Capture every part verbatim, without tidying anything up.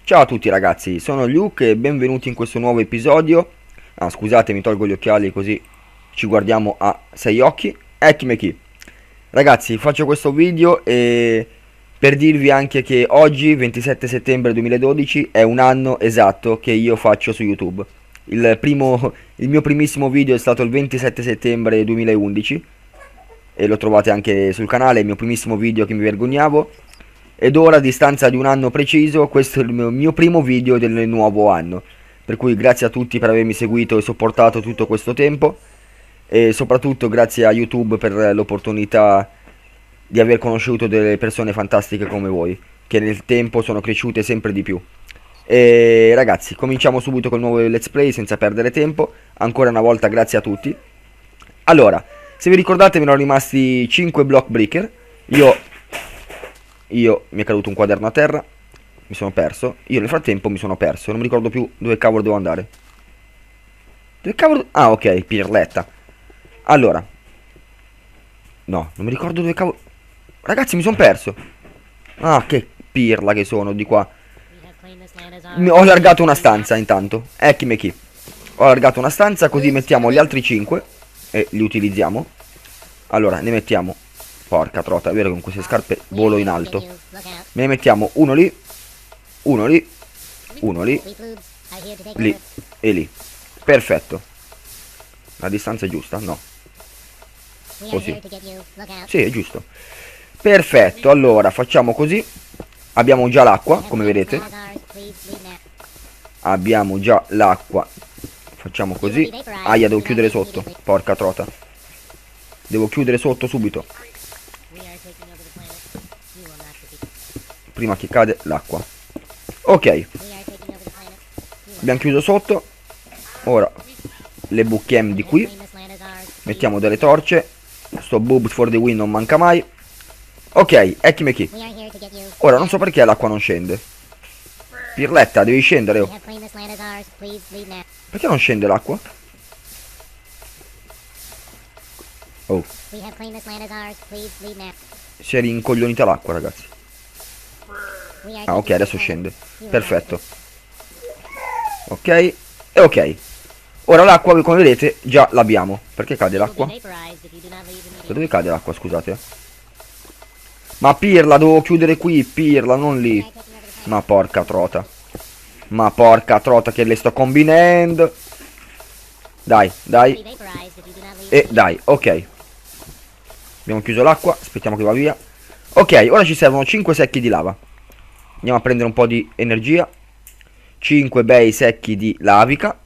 Ciao a tutti ragazzi, sono Luke e benvenuti in questo nuovo episodio. Ah, scusate, mi tolgo gli occhiali così ci guardiamo a sei occhi. Eccomi qui. Ragazzi, faccio questo video e per dirvi anche che oggi, ventisette settembre duemiladodici, è un anno esatto che io faccio su YouTube. Il, primo, il mio primissimo video è stato il ventisette settembre duemilaundici e lo trovate anche sul canale, il mio primissimo video che mi vergognavo. Ed ora, a distanza di un anno preciso, questo è il mio, mio primo video del nuovo anno. Per cui grazie a tutti per avermi seguito e sopportato tutto questo tempo. E soprattutto grazie a YouTube per l'opportunità di aver conosciuto delle persone fantastiche come voi, che nel tempo sono cresciute sempre di più. E ragazzi, cominciamo subito col nuovo let's play senza perdere tempo. Ancora una volta grazie a tutti. Allora, se vi ricordate, mi erano rimasti cinque block breaker. Io... Io mi è caduto un quaderno a terra, mi sono perso. Io nel frattempo mi sono perso, non mi ricordo più dove cavolo devo andare. Dove cavolo... Ah, ok, pirletta. Allora. No, non mi ricordo dove cavolo... Ragazzi, mi sono perso. Ah, che pirla che sono di qua. Mi ho allargato una stanza intanto. Eccomi qui. Ho allargato una stanza, così mettiamo gli altri cinque e li utilizziamo. Allora, ne mettiamo... Porca trota, è vero che con queste scarpe volo in alto. Me ne mettiamo uno lì, uno lì, uno lì, lì e lì. Perfetto. La distanza è giusta? No. Così. Sì, è giusto. Perfetto, allora facciamo così. Abbiamo già l'acqua, come vedete. Abbiamo già l'acqua. Facciamo così. Aia, devo chiudere sotto. Porca trota. Devo chiudere sotto subito. Prima che cade l'acqua. Ok. Abbiamo chiuso sotto. Ora le buchiamo di qui. Mettiamo delle torce. Sto boobs for the win non manca mai. Ok, eccomi qui. Ora non so perché l'acqua non scende. Pirletta, devi scendere, oh. Perché non scende l'acqua? Oh. Si è rincoglionita l'acqua, ragazzi. Ah, ok, adesso scende. Perfetto. Ok. E ok. Ora l'acqua, come vedete, già l'abbiamo. Perché cade l'acqua? Da dove cade l'acqua, scusate? Ma pirla, devo chiudere qui, pirla, non lì. Ma porca trota. Ma porca trota che le sto combinando. Dai, dai. E dai, ok. Abbiamo chiuso l'acqua, aspettiamo che va via. Ok, ora ci servono cinque secchi di lava. Andiamo a prendere un po' di energia. cinque bei secchi di lavica.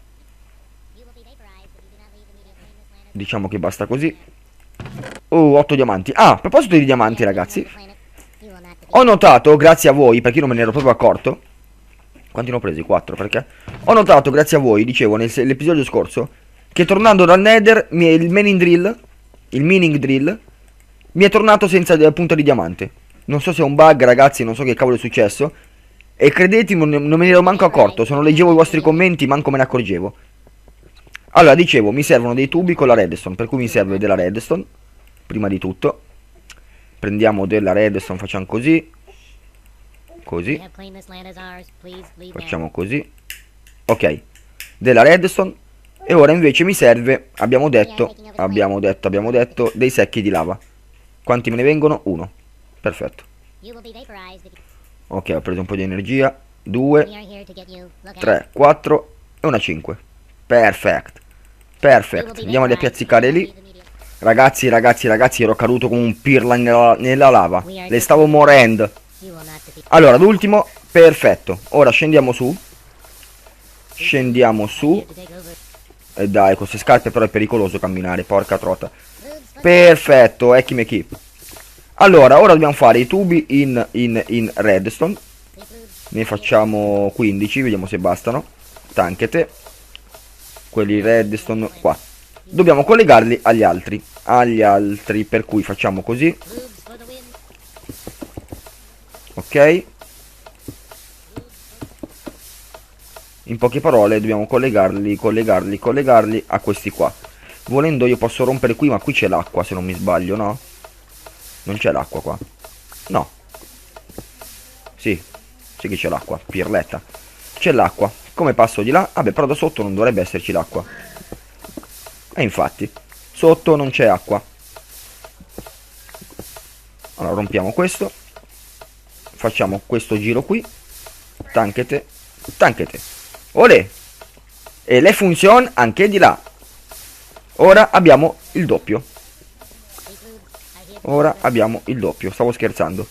Diciamo che basta così. Oh, otto diamanti. Ah, a proposito di diamanti, ragazzi, ho notato, grazie a voi, perché io non me ne ero proprio accorto. Quanti ne ho presi? quattro, perché? Ho notato, grazie a voi, dicevo, nell'episodio scorso, che tornando dal Nether, il mining drill, il mining drill, mi è tornato senza punta di diamante. Non so se è un bug, ragazzi, non so che cavolo è successo. E credetemi, non me ne ero manco accorto. Se non leggevo i vostri commenti, manco me ne accorgevo. Allora, dicevo, mi servono dei tubi con la redstone, per cui mi serve della redstone. Prima di tutto prendiamo della redstone, facciamo così. Così. Facciamo così. Ok. Della redstone. E ora invece mi serve, abbiamo detto, abbiamo detto, abbiamo detto, dei secchi di lava. Quanti me ne vengono? Uno. Perfetto. Ok, ho preso un po' di energia. Due, tre, quattro e una cinque. Perfetto. Perfetto. Andiamo a piazzicare lì. Ragazzi, ragazzi, ragazzi, ero caduto come un pirla nella, nella lava. Le stavo morendo. Allora, l'ultimo. Perfetto. Ora scendiamo su. Scendiamo su. E dai, con queste scarpe però è pericoloso camminare. Porca trota. Perfetto, eccomi qui. Allora, ora dobbiamo fare i tubi in, in, in redstone. Ne facciamo quindici, vediamo se bastano. Tanchete. Quelli redstone qua. Dobbiamo collegarli agli altri. Agli altri, per cui facciamo così. Ok. In poche parole dobbiamo collegarli, collegarli, collegarli a questi qua. Volendo io posso rompere qui, ma qui c'è l'acqua se non mi sbaglio, no? Non c'è l'acqua qua. No. Sì. Sì che c'è l'acqua, pirletta. C'è l'acqua. Come passo di là? Vabbè, però da sotto non dovrebbe esserci l'acqua. E infatti, sotto non c'è acqua. Allora, rompiamo questo. Facciamo questo giro qui. Tanchete. Tanchete. Olè. E le funzioni anche di là. Ora abbiamo il doppio. Ora abbiamo il doppio. Stavo scherzando.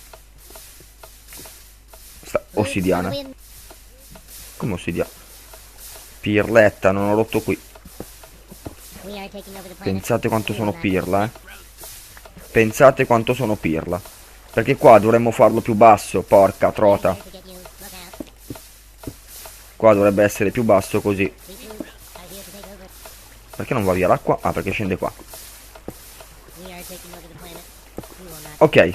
Sta ossidiana. Come ossidiana? Pirletta, non ho rotto qui. Pensate quanto sono pirla, eh. Pensate quanto sono pirla. Perché qua dovremmo farlo più basso. Porca trota. Qua dovrebbe essere più basso così. Perché non va via l'acqua? Ah, perché scende qua. Ok.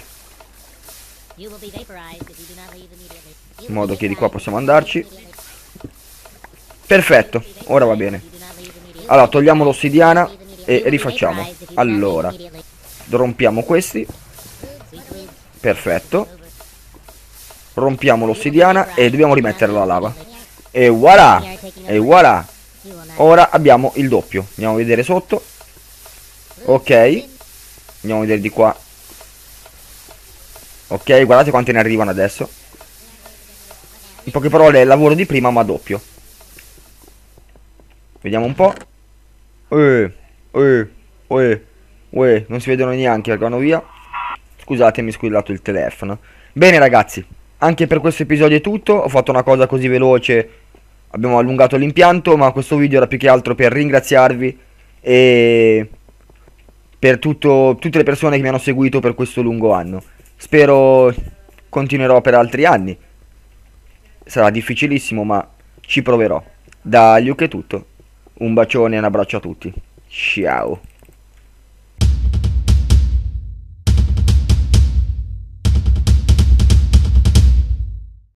In modo che di qua possiamo andarci. Perfetto, ora va bene. Allora, togliamo l'ossidiana e rifacciamo. Allora, rompiamo questi. Perfetto. Rompiamo l'ossidiana e dobbiamo rimettere la lava. E voilà. E voilà. Ora abbiamo il doppio. Andiamo a vedere sotto. Ok. Andiamo a vedere di qua. Ok, guardate quante ne arrivano adesso. In poche parole è il lavoro di prima ma doppio. Vediamo un po'. Eh, eh, eh, eh, non si vedono neanche perché vanno via. Scusate, mi è squillato il telefono. Bene ragazzi, anche per questo episodio è tutto. Ho fatto una cosa così veloce. Abbiamo allungato l'impianto, ma questo video era più che altro per ringraziarvi e per tutto, tutte le persone che mi hanno seguito per questo lungo anno. Spero continuerò per altri anni. Sarà difficilissimo, ma ci proverò. Da Luke è tutto. Un bacione e un abbraccio a tutti. Ciao.